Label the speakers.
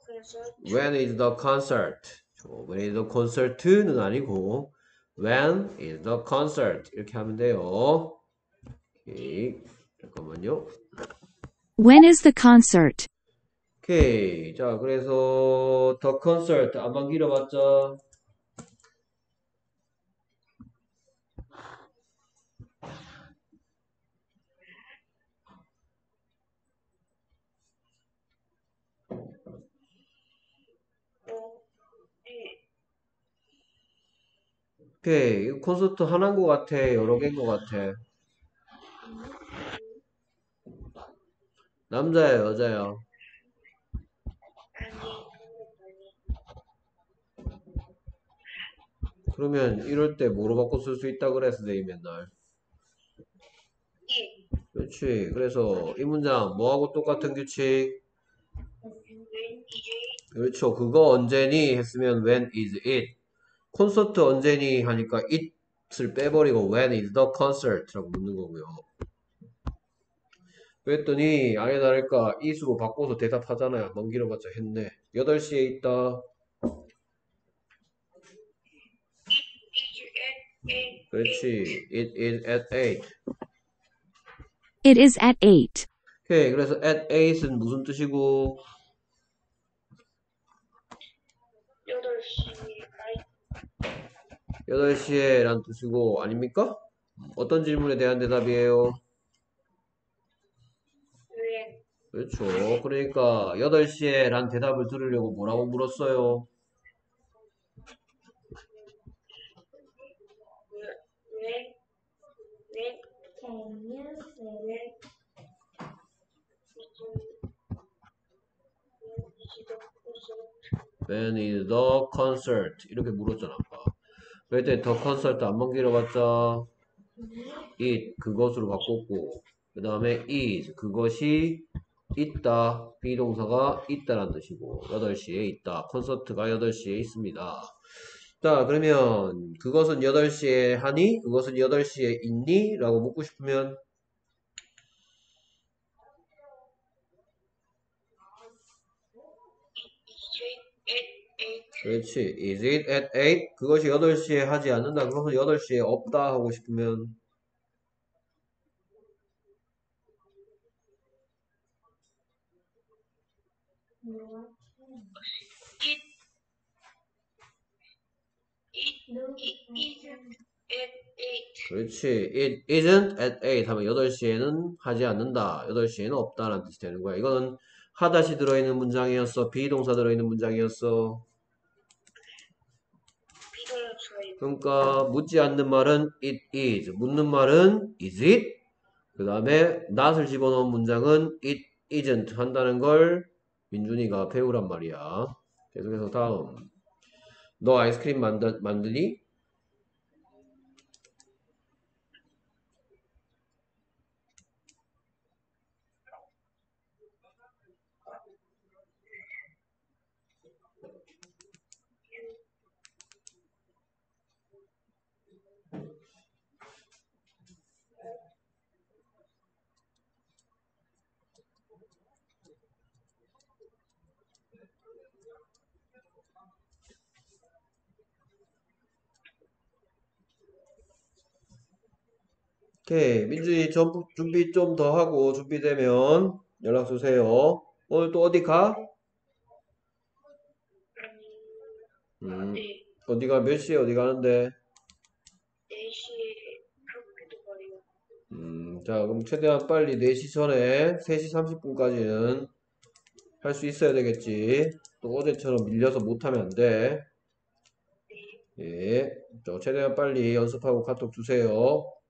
Speaker 1: When is the concert? When is the concert는 아니고 When is the concert? 이렇게 하면 돼요. 오케이. 잠깐만요.
Speaker 2: When is the concert?
Speaker 1: 오케이. 자, 그래서 the concert 안만 길어봤죠? 오케이. 이거 콘서트 하나인 것 같아? 여러 개인 것 같아? 남자예요, 여자예요? 그러면 이럴 때 뭐로 바꿔 쓸 수 있다 그래, 선생님 맨날. 그렇지. 그래서 이 문장 뭐하고 똑같은 규칙? 그렇죠. 그거 언제니? 했으면 when is it? 콘서트 언제니? 하니까 it을 빼버리고 when is the concert? 라고 묻는 거고요. 그랬더니 아예 다를까 it으로 바꿔서 대답하잖아요. 넘길어봤자 했네. 8시에 있다. 그렇지. It is at 8.
Speaker 2: It is at 8.
Speaker 1: 오케이. 그래서 at 8은 무슨 뜻이고? 8시에 란 뜻이고 아닙니까? 어떤 질문에 대한 대답이에요? 그렇죠. 그러니까 8시에 란 대답을 들으려고 뭐라고 물었어요? When is the concert? 이렇게 물었잖아. 아까. 그럴 때 the concert 안만 길어봤자 it 그것으로 바꿨고 그 다음에 is 그것이 있다. 비동사가 있다라는 뜻이고 8시에 있다. 콘서트가 8시에 있습니다. 자, 그러면 그것은 8시에 하니? 그것은 8시에 있니? 라고 묻고 싶으면 그렇지. Is it at 8? 그것이 8시에 하지 않는다. 그것은 8시에 없다 하고 싶으면 그렇지. It isn't at 8 하면 8시에는 하지 않는다. 8시에는 없다라는 뜻이 되는 거야. 이거는 하다시 들어있는 문장이었어. 비동사 들어있는 문장이었어. 그러니까 묻지 않는 말은 it is. 묻는 말은 is it. 그 다음에 not을 집어넣은 문장은 it isn't 한다는 걸 민준이가 배우란 말이야. 계속해서 다음. 너 아이스크림 만드니? 오케이. 민준이 준비 좀 더 하고 준비되면 연락 주세요. 오늘 또 어디 가? 어디가 몇 시에 어디 가는데?
Speaker 3: 4시에 그렇게도 말이요.
Speaker 1: 자, 그럼 최대한 빨리 4시 전에 3시 30분까지는 할 수 있어야 되겠지. 또 어제처럼 밀려서 못하면 안 돼. 예. 저 최대한 빨리 연습하고 카톡 주세요.